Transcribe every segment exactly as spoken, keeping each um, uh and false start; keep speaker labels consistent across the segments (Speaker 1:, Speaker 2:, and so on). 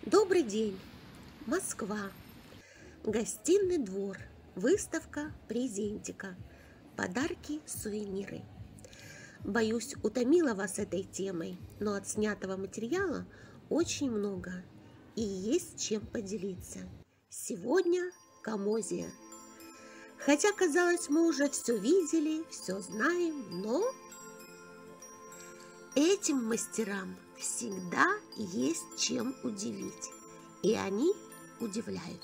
Speaker 1: Добрый день, Москва. Гостиный двор. Выставка презентика. Подарки, сувениры. Боюсь, утомила вас этой темой, но от снятого материала очень много и есть чем поделиться. Сегодня Камозия. Хотя, казалось, мы уже все видели, все знаем, но этим мастерам всегда есть чем удивить, и они удивляют.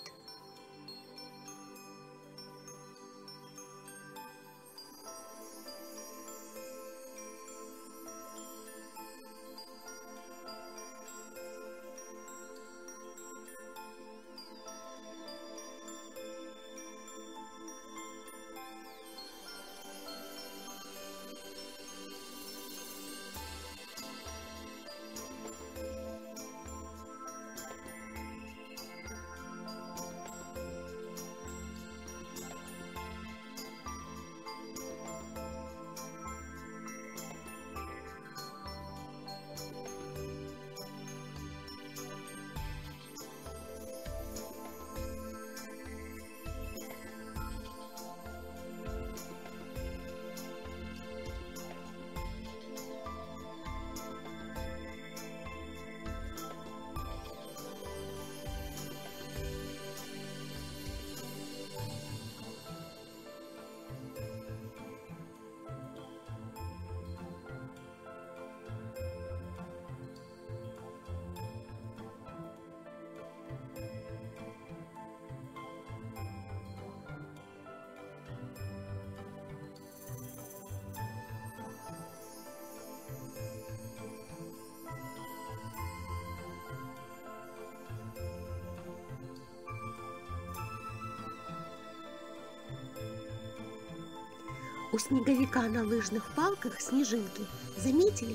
Speaker 1: У снеговика на лыжных палках снежинки. Заметили?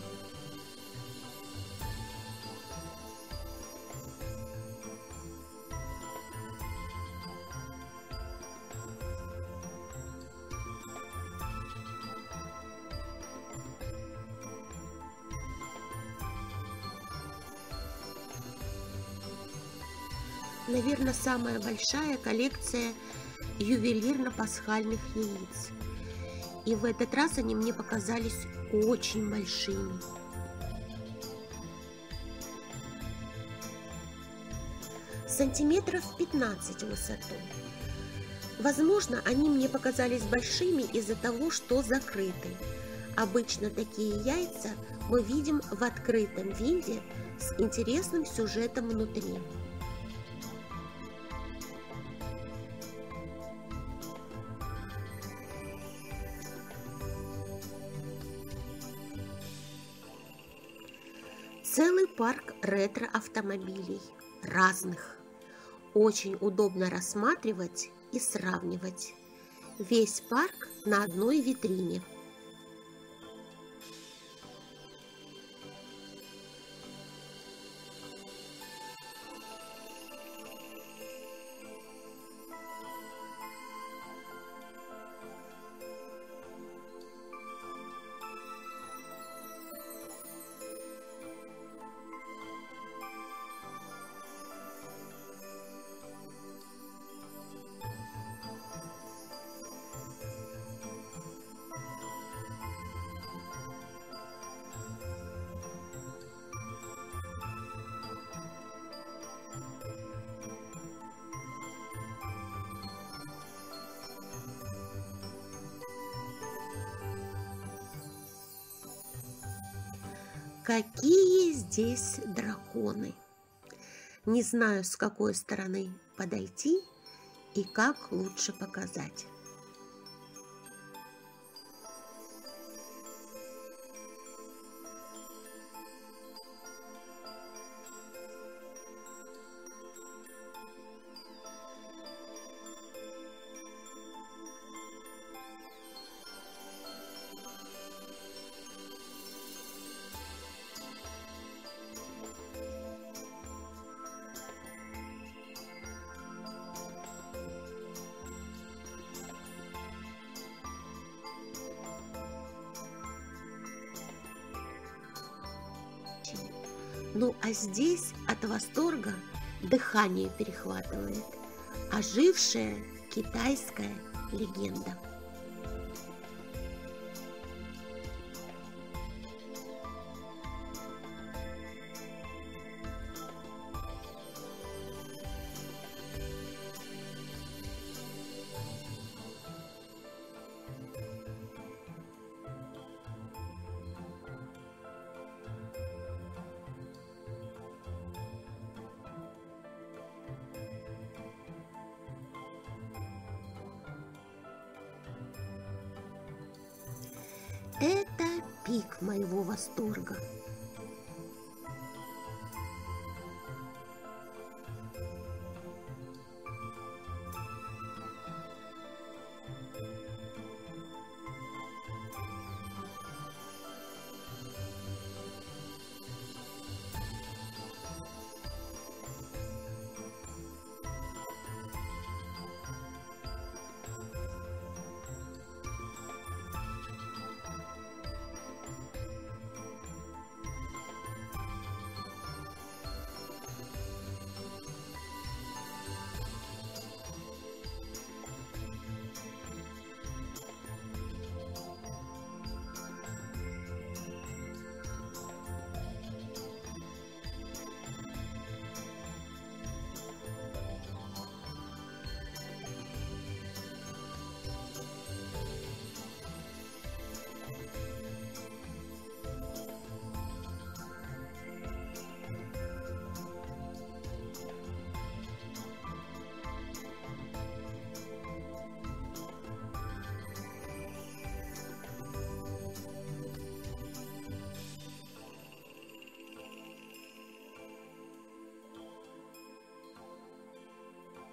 Speaker 1: Наверное, самая большая коллекция ювелирно-пасхальных яиц. И в этот раз они мне показались очень большими. Сантиметров пятнадцать в высоту. Возможно, они мне показались большими из-за того, что закрыты. Обычно такие яйца мы видим в открытом виде с интересным сюжетом внутри. Целый парк ретро-автомобилей, разных. Очень удобно рассматривать и сравнивать. Весь парк на одной витрине. Какие здесь драконы! Не знаю, с какой стороны подойти и как лучше показать. Ну а здесь от восторга дыхание перехватывает. Ожившая китайская легенда. Это пик моего восторга.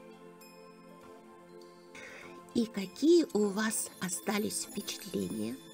Speaker 1: И какие у вас остались впечатления?